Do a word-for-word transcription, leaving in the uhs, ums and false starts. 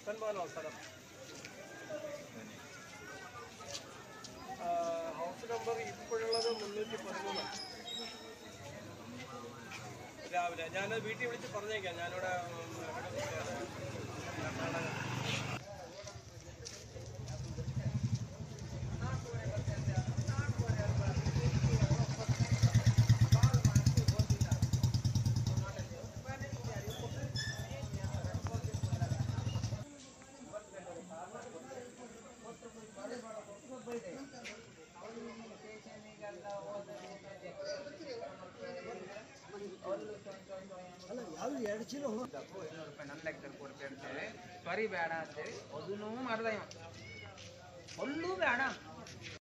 സന്മാനോ സ്ഥലം house number ഇപ്പോഴുള്ളത് മുന്നൂറ്റി പതിമൂന്ന്. രാവിലെ ഞാൻ വീട്ടിൽ വിളിച്ച് പറഞ്ഞേക്കാം. ഞാനിവിടെ കർണാടക ನನ್ನ ಲೆಕ್ಕದಲ್ಲಿ ಕೊಡ್ತೇವೆ ಸರಿ ಬೇಡ ಅಂತೇಳಿ ಅದನ್ನೂ ಮಾಡ್ದ ಇವ ಒಲ್ಲೂ ಬೇಡ